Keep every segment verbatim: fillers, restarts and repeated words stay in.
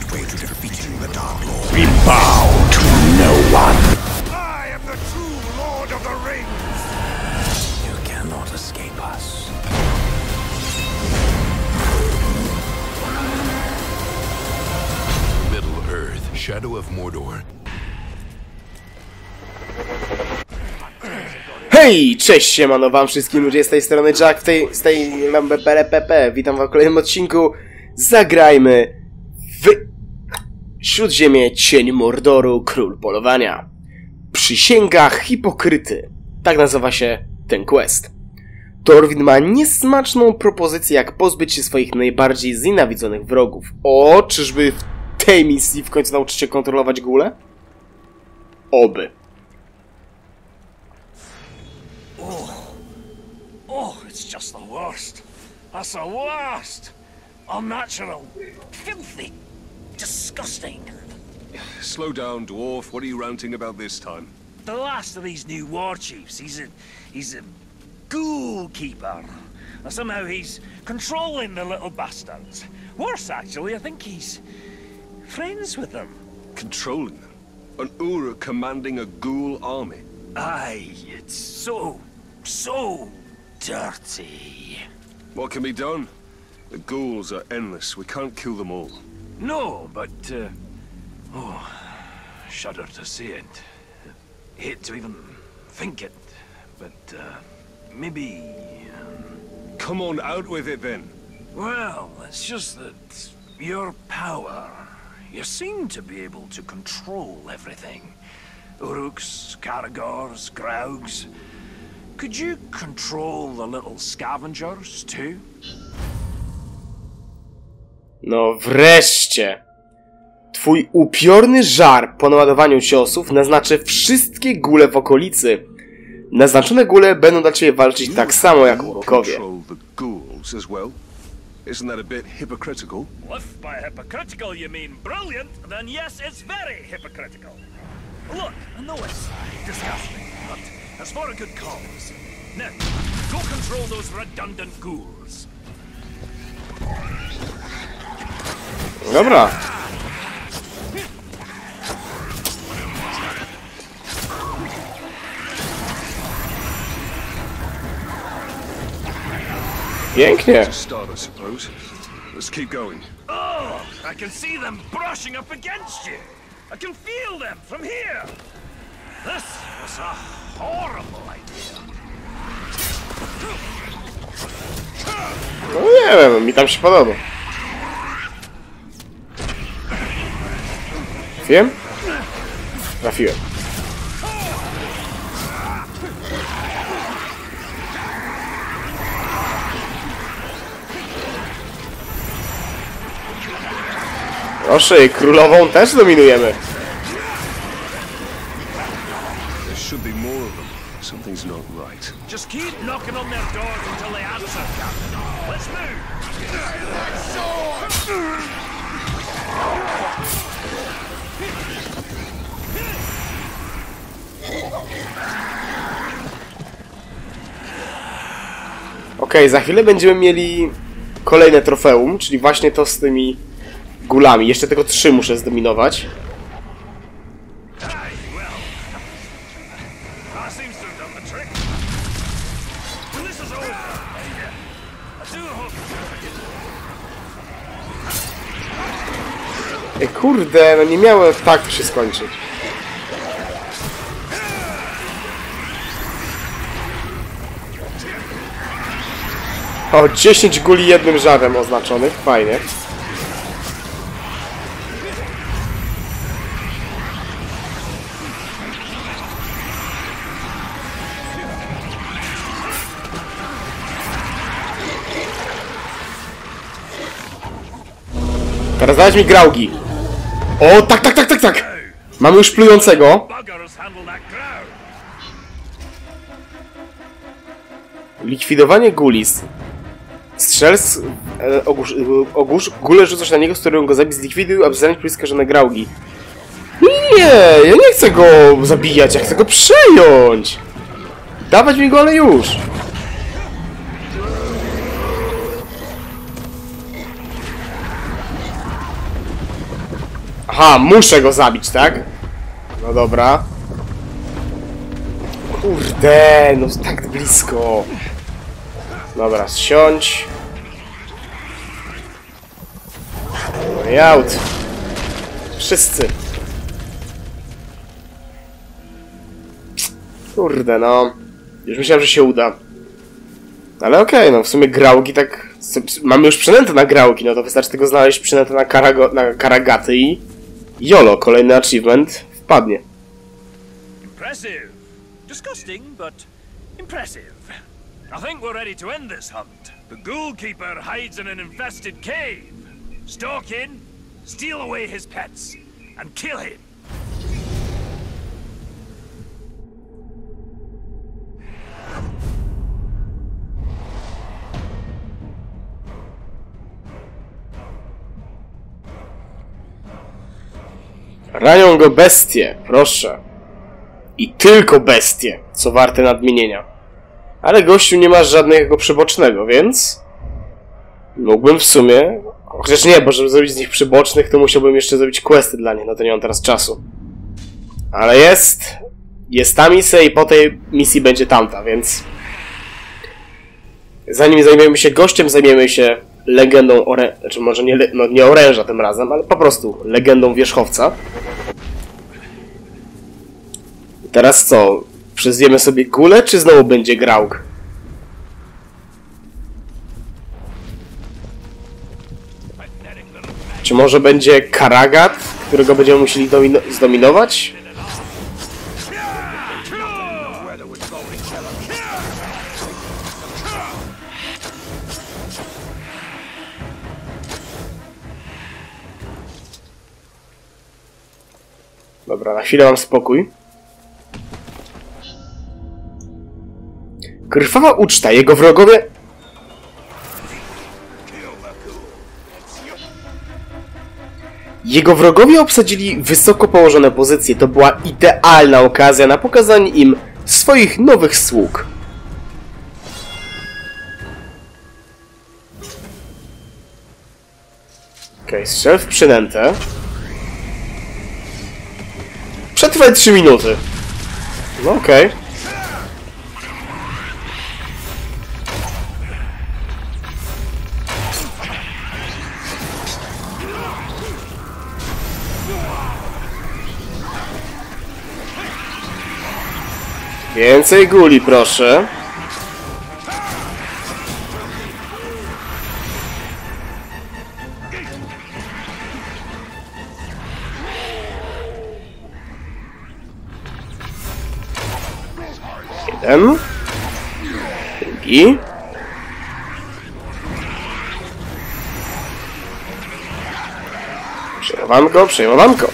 way to defeating the Dark Lord. We bow to no one. I am the true Lord of the Rings. You cannot escape us. Middle Earth, Shadow of Mordor. Hej, cześć, siemano wam wszystkim ludzie, z tej strony Jack, w tej, z tej P P P. Witam wam w kolejnym odcinku. Zagrajmy w Śródziemie, Cień Mordoru, Król Polowania. Przysięga Hipokryty. Tak nazywa się ten quest. Thorwin ma niesmaczną propozycję, jak pozbyć się swoich najbardziej znienawidzonych wrogów. O, czyżby w tej misji w końcu nauczyć się kontrolować gule? Oby. Oh, it's just the worst. That's the worst. Unnatural. Filthy. Disgusting. Slow down, dwarf. What are you ranting about this time? The last of these new war chiefs, he's a... he's a... ghoul keeper. And somehow he's controlling the little bastards. Worse, actually, I think he's... friends with them. Controlling them? An Ura commanding a ghoul army? Aye, it's so... so... dirty. What can be done? The ghouls are endless. We can't kill them all. No, but, uh... oh, shudder to say it. Hate to even think it, but, uh, maybe... Um... Come on, out with it then. Well, it's just that your power... you seem to be able to control everything. Uruks, Caragors, Graugs... Could you control the little scavengers, too? No wreszcie! Twój upiorny żar po naładowaniu ciosów naznaczy wszystkie gule w okolicy. Naznaczone gule będą dla ciebie walczyć tak samo jak urokowie. Isn't that a bit hypocritical? Well, if by hypocritical you mean brilliant, then yes, it's very hypocritical. Look, I know it's disgusting, but it's for a good cause. Now, go control those redundant ghouls. Dobra. Pięknie. Start, I suppose. Let's keep going. Oh, I can see them brushing up against you. I can feel them from here. This was a horrible idea. No nie wiem, mi tam się podoba. Trafiłem? Trafiłem. Proszę, i królową też dominujemy. There should be more of them. Something's not right. Just keep knocking on their doors until they answer, Captain. Let's move. Okej, okay, za chwilę będziemy mieli kolejne trofeum, czyli właśnie to z tymi gulami. Jeszcze tego trzy muszę zdominować. Ej, kurde, no nie miało tak się skończyć. O, dziesięć guli jednym żarem oznaczonych, fajnie. Teraz dać mi graugi. O, tak, tak, tak, tak, tak! Mamy już plującego. Likwidowanie gulis. Strzelc... E, ogłusz, ogłusz, gule rzucasz na niego, z którym go zabić, zlikwiduj, aby zabrać skażone graugi. Nie, ja nie chcę go zabijać, ja chcę go przejąć! Dawać mi go, ale już! Aha, muszę go zabić, tak? No dobra. Kurde, no tak blisko. Dobra, zsiądź. No i out. Wszyscy. Kurde, no. Już myślałem, że się uda. Ale okej, okay, no w sumie grałki tak... Mamy już przynętę na grałki, no to wystarczy tylko znaleźć przynętę na, karago... na karagaty i... Jolo, kolejny achievement wpadnie. Impressive. Disgusting, but impressive. I think we're ready to end this hunt. The Ghoul Keeper hides in an infested cave. Stalk in, steal away his pets, and kill him. Ranią go bestie, proszę. I tylko bestie, co warte nadmienienia. Ale gościu nie ma żadnego przybocznego, więc... Mógłbym w sumie... Chociaż nie, bo żeby zrobić z nich przybocznych, to musiałbym jeszcze zrobić questy dla nich, no to nie mam teraz czasu. Ale jest... Jest ta misja i po tej misji będzie tamta, więc... Zanim zajmiemy się gościem, zajmiemy się legendą oręża. Znaczy może nie, no nie oręża tym razem, ale po prostu legendą wierzchowca. I teraz co? Przyzwiemy sobie Gulę, czy znowu będzie Graug? Czy może będzie Karagat, którego będziemy musieli zdominować? Dobra, na chwilę mam spokój. Krwawa uczta, jego wrogowie... Jego wrogowie obsadzili wysoko położone pozycje. To była idealna okazja na pokazanie im swoich nowych sług. Okej, okay, strzel w przynętę. Przetrwaj trzy minuty. No okej. Okay. Więcej guli, proszę. Jeden. Drugi. Przejmowanko, przejmowanko.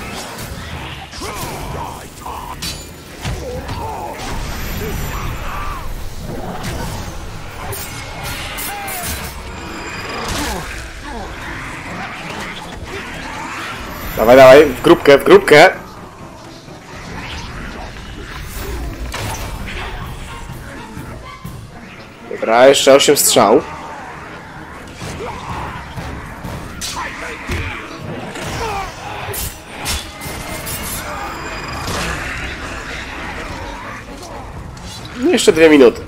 Dawaj, dawaj, w grupkę, w grupkę. Dobra, jeszcze osiem strzał. I jeszcze dwie minuty.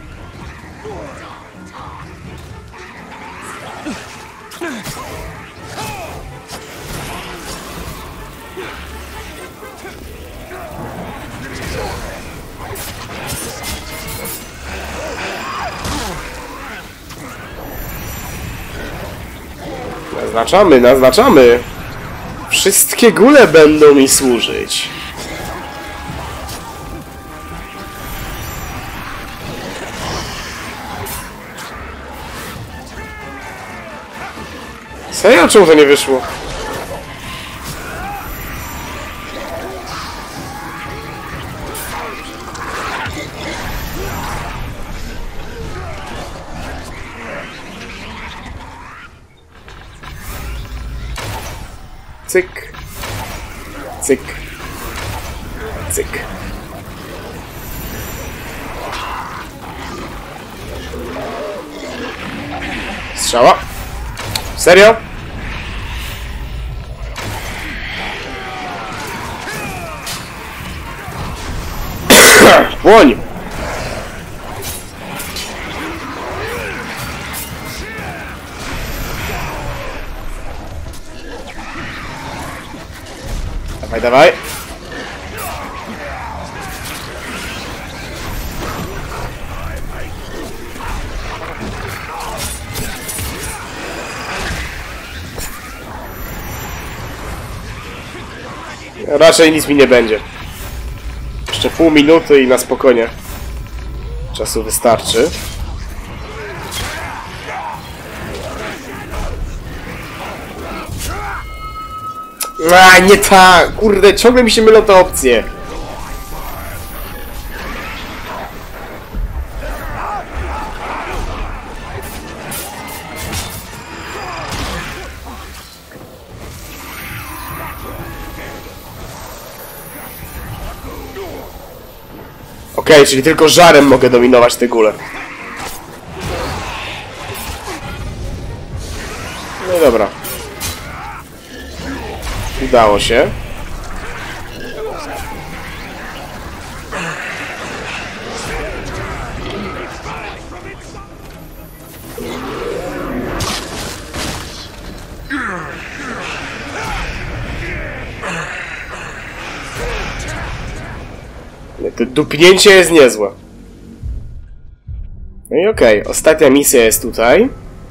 Naznaczamy, naznaczamy. Wszystkie gule będą mi służyć. Serio? Czemu to nie wyszło? Cyk. Cyk. Cyk. Strzała. Serio? Płoń! Dawaj, dawaj. Raczej nic mi nie będzie. Jeszcze pół minuty i na spokojnie. Czasu wystarczy. A, nie tak! Kurde, ciągle mi się mylą te opcje. Okej, okay, czyli tylko żarem mogę dominować te góle. No i dobra. Udało się. To dupnięcie jest niezłe. No i okej, okay. Ostatnia misja jest tutaj.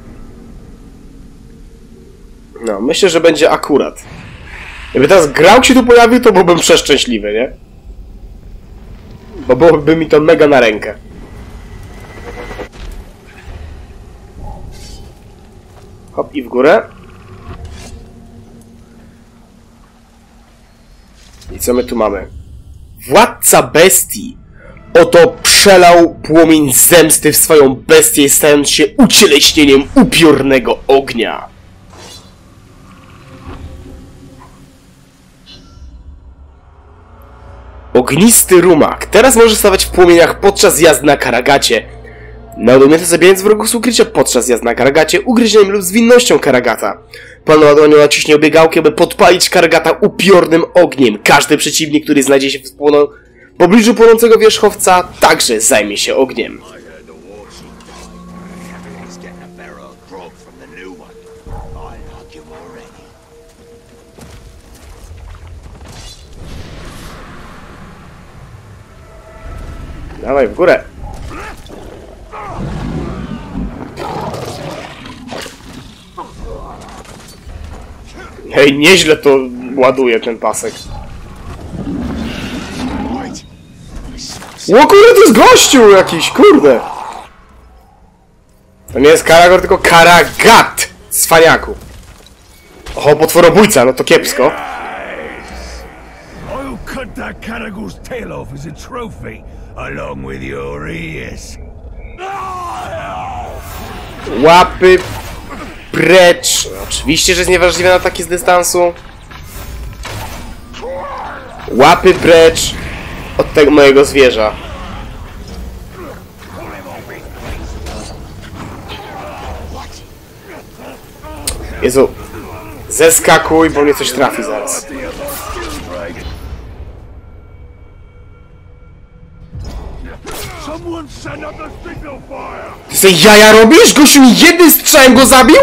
No, myślę, że będzie akurat. Gdyby teraz Graug się tu pojawił, to byłbym przeszczęśliwy, nie? Bo byłoby mi to mega na rękę. Hop i w górę. I co my tu mamy? Władca bestii! Oto przelał płomień zemsty w swoją bestię, stając się ucieleśnieniem upiornego ognia. Ognisty rumak. Teraz może stawać w płomieniach podczas jazdy na Karagacie. Naładownięty zabijając wrogów z ukrycia podczas jazdy na Karagacie, ugryzieniem lub zwinnością Karagata. Po naładowaniu naciśnie biegałkę, aby podpalić Karagata upiornym ogniem. Każdy przeciwnik, który znajdzie się w pobliżu płonącego wierzchowca, także zajmie się ogniem. Dawaj w górę. Hej, nieźle to ładuje ten pasek. O kurde, to jest gościu jakiś, kurde! To nie jest Karagor, tylko Karagat! Cwaniaku. Oho, potworobójca, no to kiepsko. Cut that Karagor's tail off as a trophy, along with your ears. Łapy precz. Oczywiście, że jest nieważliwe na taki z dystansu. Łapy precz od tego mojego zwierza. Jezu. Zeskakuj, bo mnie coś trafi zaraz. Ty sobie jaja robisz? Gościu mi jednym strzałem go zabił?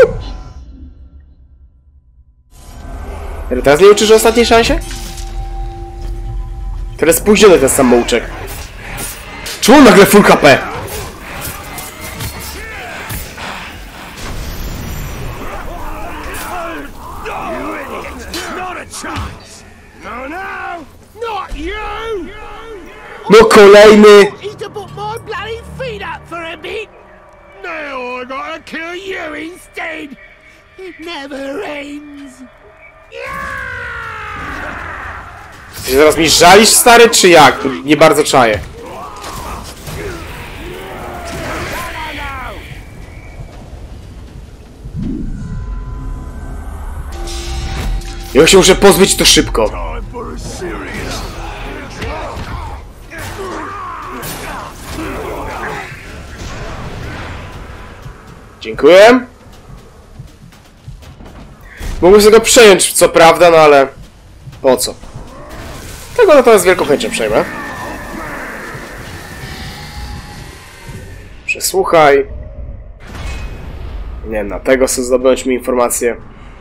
Teraz nie uczysz o ostatniej szansie? Teraz spóźniony ten samouczek. Czemu nagle full H P? No kolejny! Now I gotta kill you instead. It never ends. Ty zaraz mi żalisz, stary, czy jak? To nie bardzo czaję. Ja się muszę pozbyć to szybko. Dziękuję. Mógłbym sobie go przejąć, co prawda, no ale... Po co? Tego natomiast z wielką chęcią przejmę. Przesłuchaj. Nie wiem, na tego chcę zdobyć mi informację.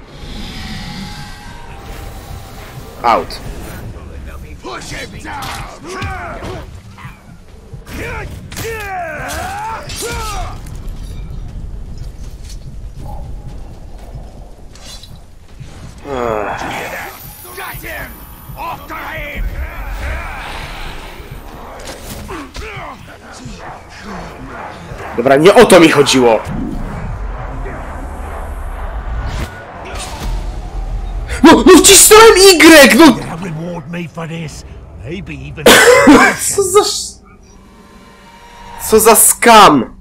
Out. Push him down! Got him! After him! Dobra, nie o to mi chodziło. No, no wcisnąłem Y! No! Reward me for this. Maybe even. Co za... Co za skam!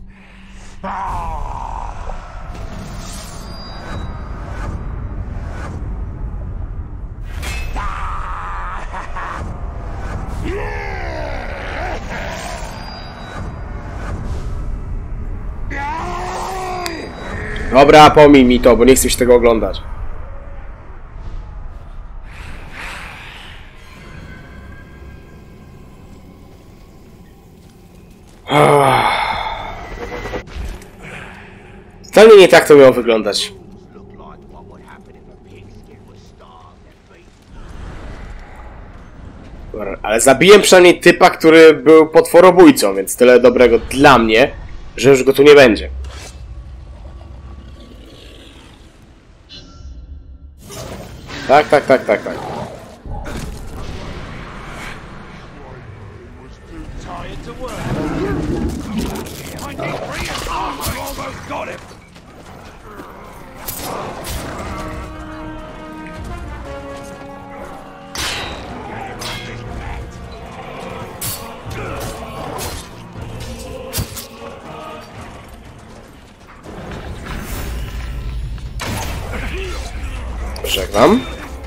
Dobra, pomij mi to, bo nie chcę się tego oglądać. Wcale nie tak to miało wyglądać. Ale zabiłem przynajmniej typa, który był potworobójcą, więc tyle dobrego dla mnie, że już go tu nie będzie. Tak, tak, tak, tak, tak. Żegnam.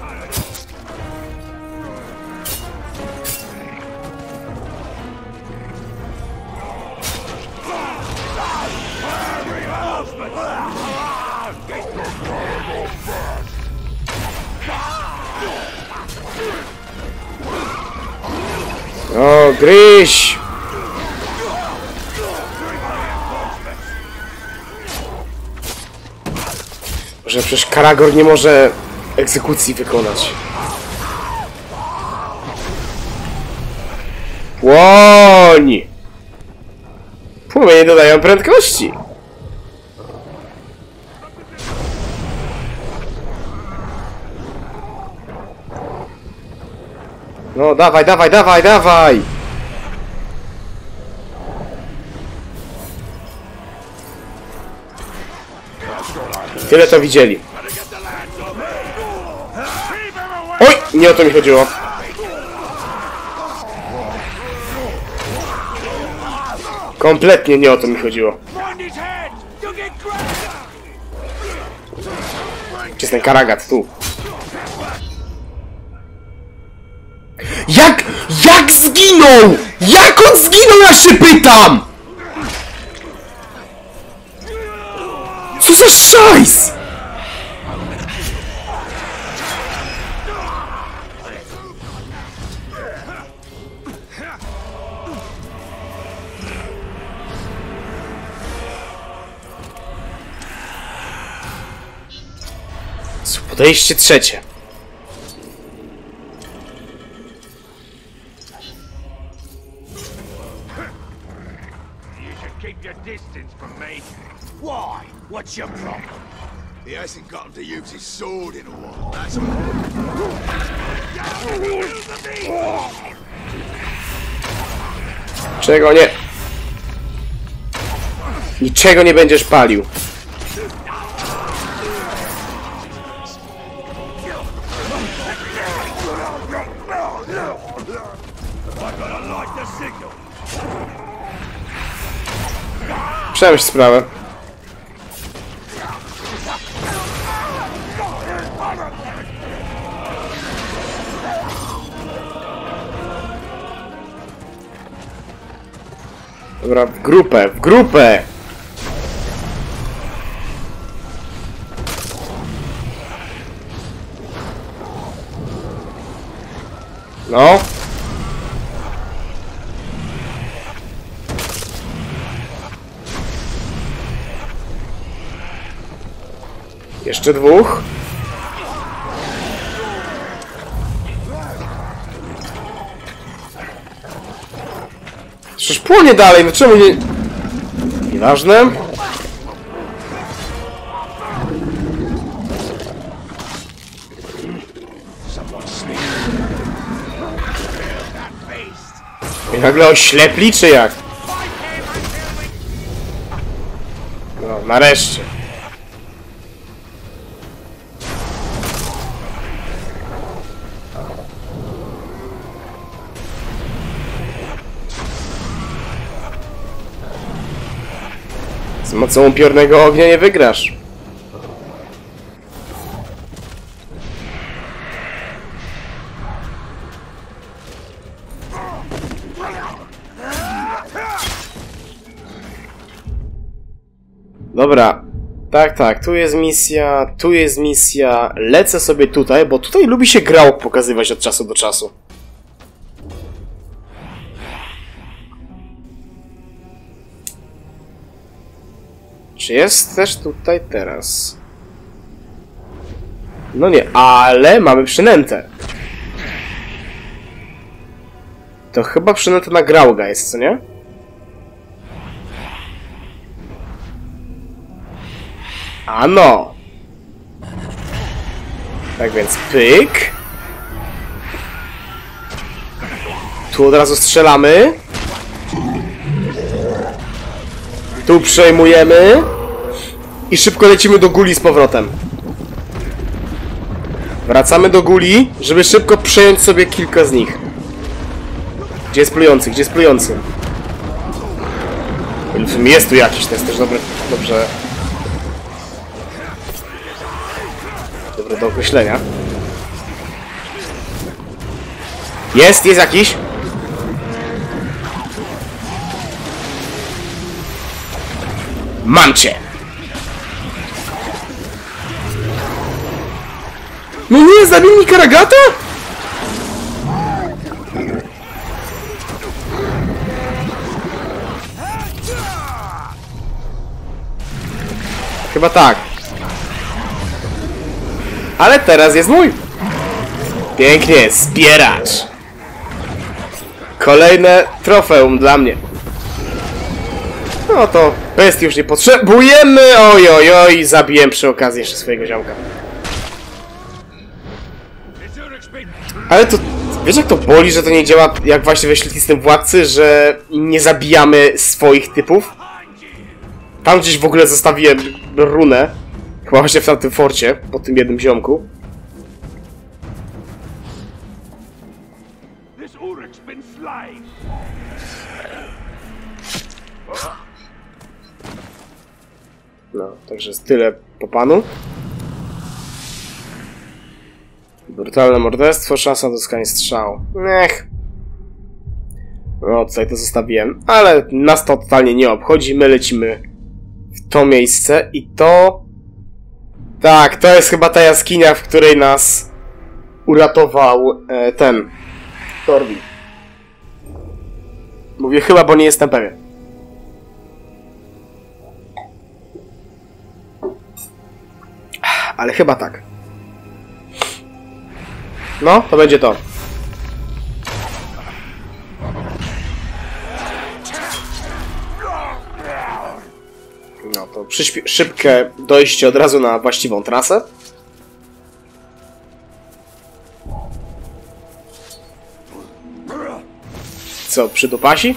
O, gryź! Że przecież Karagor nie może egzekucji wykonać. Płoń! Płomienie dodają prędkości. No, dawaj, dawaj, dawaj, dawaj! Tyle to widzieli. Oj! Nie o to mi chodziło. Kompletnie nie o to mi chodziło. Gdzie jest ten Karagat? Tu. Jak? Jak zginął? Jak on zginął? Ja się pytam! Co za szajs? Podejście trzecie. Why? What's your problem? He hasn't gotten to use his sword in a while, that's all. Czego nie? Niczego nie będziesz palił. Przemyśl sprawę. Dobra, w grupę, w grupę! No. Jeszcze dwóch. Przecież płonie dalej, no czemu nie... Nieważne. I nagle oślepli, czy jak? No, nareszcie. Z mocą upiornego ognia nie wygrasz. Dobra. Tak, tak. Tu jest misja, tu jest misja. Lecę sobie tutaj, bo tutaj lubi się Graug pokazywać od czasu do czasu. Czy jest też tutaj teraz? No nie, ale mamy przynętę. To chyba przynęta na Grauga jest, co nie? Ano! Tak więc pyk. Tu od razu strzelamy. Tu przejmujemy. I szybko lecimy do Guli z powrotem. Wracamy do Guli, żeby szybko przejąć sobie kilka z nich. Gdzie jest plujący? Gdzie jest plujący? W sumie jest tu jakiś, to jest też dobre, dobrze... Dobre do określenia. Jest, jest jakiś. Mam cię! No nie, zabił mi Karagata? Chyba tak. Ale teraz jest mój. Pięknie, zbieracz. Kolejne trofeum dla mnie. No to bestii już nie potrzebujemy. Oj, oj, oj, zabiłem przy okazji jeszcze swojego ziomka. Ale to, wiecie jak to boli, że to nie działa jak właśnie we Świetlistym Władcy, że nie zabijamy swoich typów? Tam gdzieś w ogóle zostawiłem runę. Chyba właśnie w tamtym forcie, po tym jednym ziomku. No, także jest tyle po panu. Brutalne morderstwo, szansa na uzyskanie strzału. Ech. No, tutaj to zostawiłem. Ale nas to totalnie nie obchodzi. My lecimy w to miejsce i to... Tak, to jest chyba ta jaskinia, w której nas uratował e, ten Thorwin. Mówię chyba, bo nie jestem pewien. Ale chyba tak. No, to będzie to. No to szybkie dojście od razu na właściwą trasę. Co, przydupasi?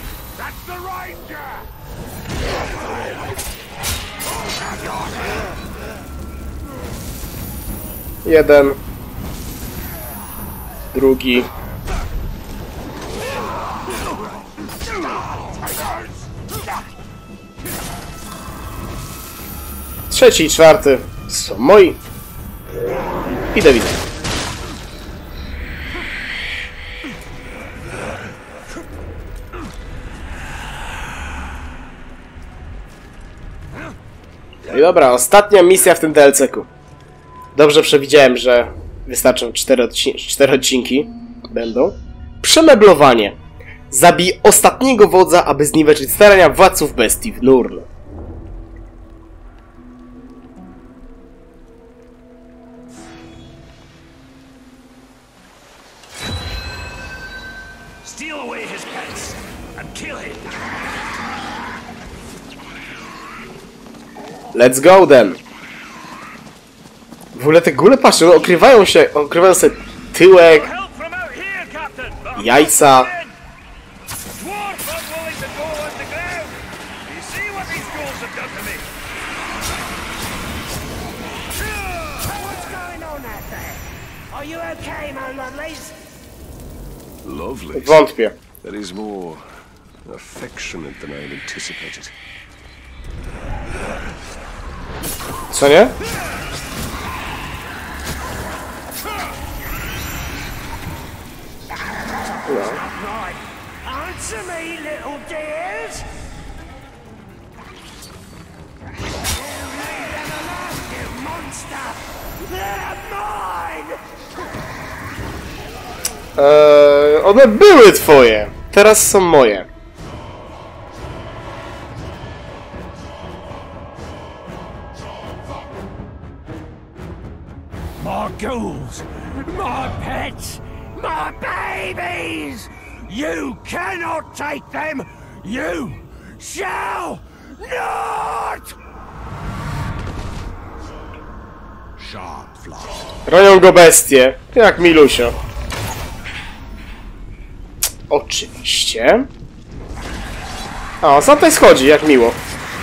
Jeden. Drugi. Trzeci i czwarty są moi. I do widzenia. No i dobra, ostatnia misja w tym D L C-ku. Dobrze przewidziałem, że wystarczą cztery, odci cztery odcinki. Będą. Przemeblowanie. Zabij ostatniego wodza, aby zniweczyć starania władców bestii w Nurn. steal away his pets and kill him. Let's go then. W ogóle te góle, patrzę, no, okrywają się, okrywają sobie tyłek, Help from out here, Captain. But jajca. Dwarf unwilling to go on the ground. You see what these ghouls have done to me? What's going on out there? Are you okay, my lovelies? Lovely. Wątpię. That is more affectionate than I had anticipated. Co nie? Right. Answer me, little dears. You leave them alone, you monster. They're mine. Eee, one były twoje. Teraz są moje. My ghouls, my pets, my babies! You cannot take them! You shall not! Sharp flash. Ronią go bestie. Jak milusio. Oczywiście. O, sam tutaj schodzi, jak miło.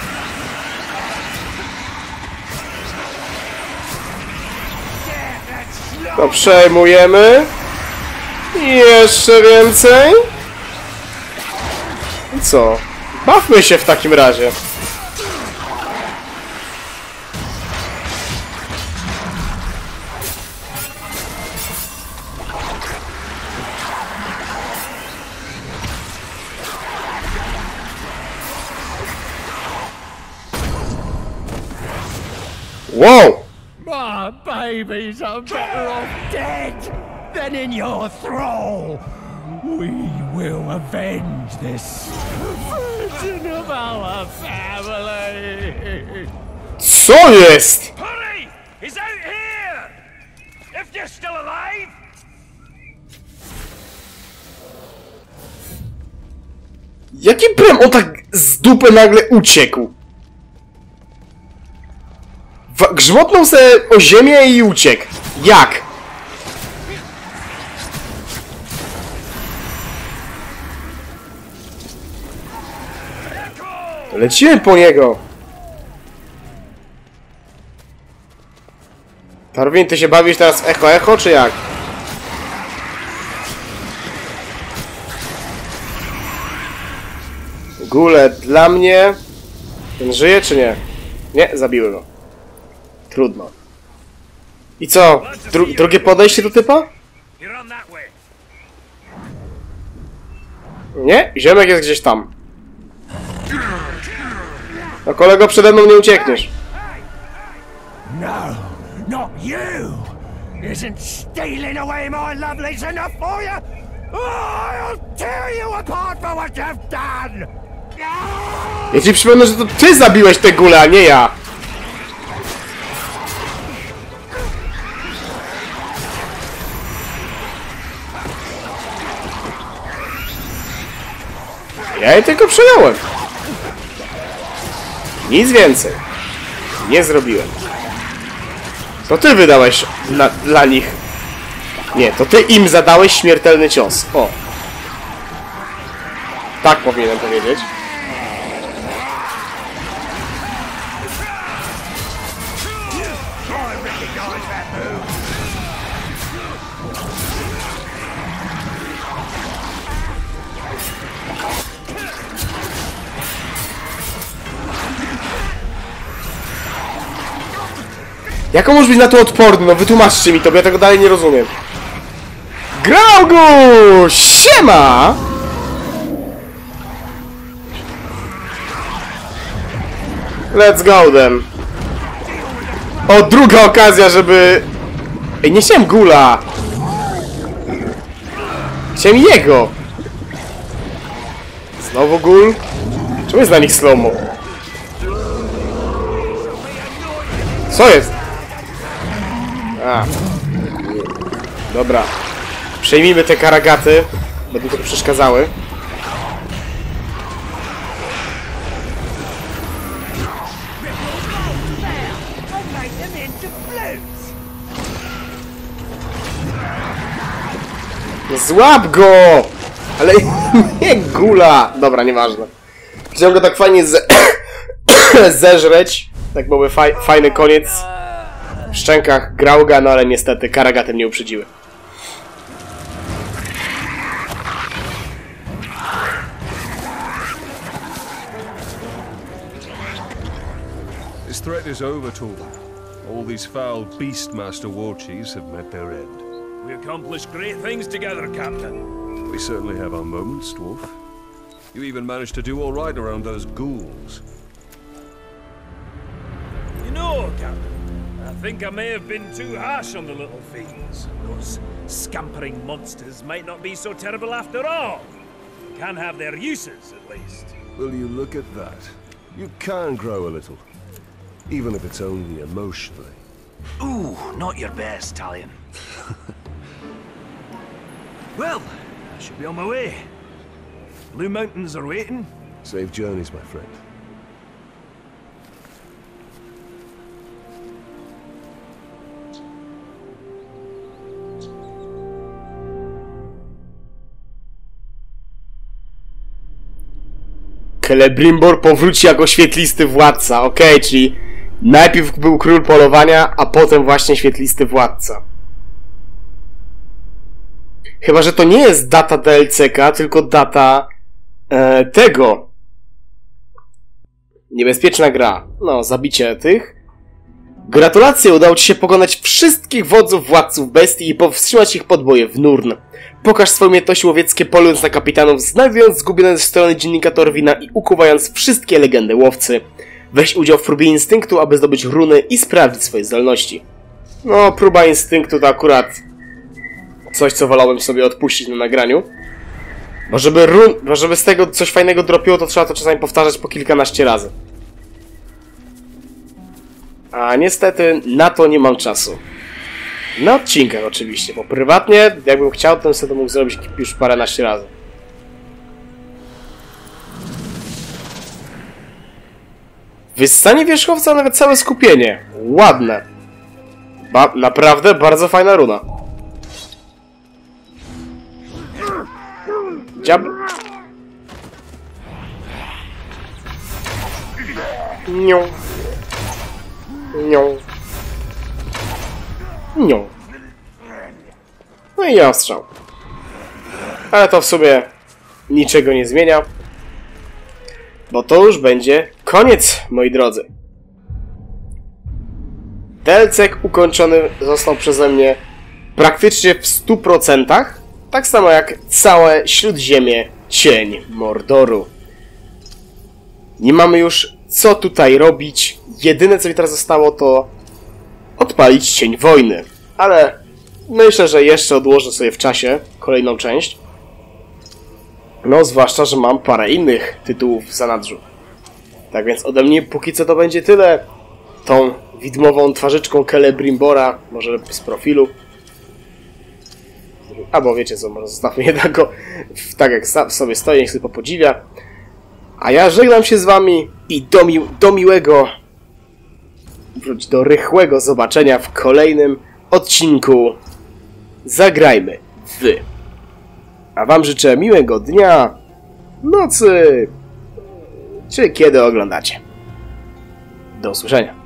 To przejmujemy. Jeszcze więcej. I co? Bawmy się w takim razie. Wow! My babies are better off dead than in your thrall. We will avenge this virgin of our family. Co jest? Hurry! He's out here! If you're still alive! Jaki prem on tak z dupy nagle uciekł? W grzmotnął se o ziemię i uciekł. Jak? Lecimy po niego. Tarwin, ty się bawisz teraz w echo echo, czy jak? Gule, dla mnie... Ten żyje, czy nie? Nie, zabiły go. Trudno. I co? Dru drugie podejście do typa? You're on that way. Nie, ziemek jest gdzieś tam. No kolego, przede mną nie uciekniesz. No, not you! Isn't stealing away my lovelies enough for you? Oh, I'll tear you apart for what you've done! Ja ci przypomnę, że to ty zabiłeś te gule, a nie ja. Ja je tylko przejąłem. Nic więcej. Nie zrobiłem. To ty wydałeś dla, dla nich. Nie, to ty im zadałeś śmiertelny cios. O. Tak powinienem powiedzieć. Jak on może być na to odporny? No wytłumaczcie mi to, bo ja tego dalej nie rozumiem. Graugu! Siema! Let's go then. O, druga okazja, żeby... Ej, nie chciałem gula! Chciałem jego! Znowu gul? Czemu jest dla nich slow-mo? Co jest? A. Dobra. Przejmijmy te karagaty. będą trochę przeszkadzały. Złap go! Ale nie gula! Dobra, nieważne. Chciałem go tak fajnie ze... zeżreć. Tak byłby faj... fajny koniec w szczękach Grauga, no ale niestety karagaty mnie uprzedziły. This threat is over, Torvald. All these foul Beastmaster war chiefs have met their end. We accomplished great things together, Captain. We certainly have our moments, Dwarf. You even managed to do all right around those ghouls. You know, Captain, I think I may have been too harsh on the little fiends. Those scampering monsters might not be so terrible after all. Can have their uses, at least. Will you look at that? You can grow a little. Even if it's only emotionally. Ooh, not your best, Talion. Well, I should be on my way. Blue Mountains are waiting. Safe journeys, my friend. Celebrimbor powróci jako świetlisty władca. Okej, okay, czyli najpierw był król polowania, a potem właśnie świetlisty władca. Chyba że to nie jest data D L C ka, tylko data e, tego. Niebezpieczna gra. No, zabicie tych. Gratulacje, udało ci się pokonać wszystkich wodzów władców bestii i powstrzymać ich podboje w Nurn. Pokaż swoje umiejętności łowieckie, polując na kapitanów, znajdując zgubione ze strony dziennika Torwina i ukuwając wszystkie legendy łowcy. Weź udział w próbie instynktu, aby zdobyć runy i sprawdzić swoje zdolności. No, próba instynktu to akurat coś, co wolałbym sobie odpuścić na nagraniu. Bo żeby, run, bo żeby z tego coś fajnego dropiło, to trzeba to czasami powtarzać po kilkanaście razy. A niestety na to nie mam czasu. Na odcinkach oczywiście, bo prywatnie, jakbym chciał, to bym sobie to mógł zrobić już paręnaście razy. Wyssanie wierzchowca, nawet całe skupienie. Ładne. Ba naprawdę bardzo fajna runa. Dziab... Nią. Nią. Nią. No i ostrzał. Ale to w sumie niczego nie zmienia. Bo to już będzie koniec, moi drodzy. D L C ukończony został przeze mnie praktycznie w stu procentach. Tak samo jak całe Śródziemie Cień Mordoru. Nie mamy już co tutaj robić. Jedyne co mi teraz zostało to odpalić Cień Wojny. Ale myślę, że jeszcze odłożę sobie w czasie kolejną część. No zwłaszcza, że mam parę innych tytułów w zanadrzu. Tak więc ode mnie póki co to będzie tyle. Tą widmową twarzyczką Celebrimbora, może z profilu. Albo wiecie co, może zostawmy jednak go tak jak sobie stoi, niech sobie popodziwia. A ja żegnam się z wami i do, mi do miłego, wróć do rychłego zobaczenia w kolejnym odcinku Zagrajmy w. A wam życzę miłego dnia, nocy, czy kiedy oglądacie. Do usłyszenia.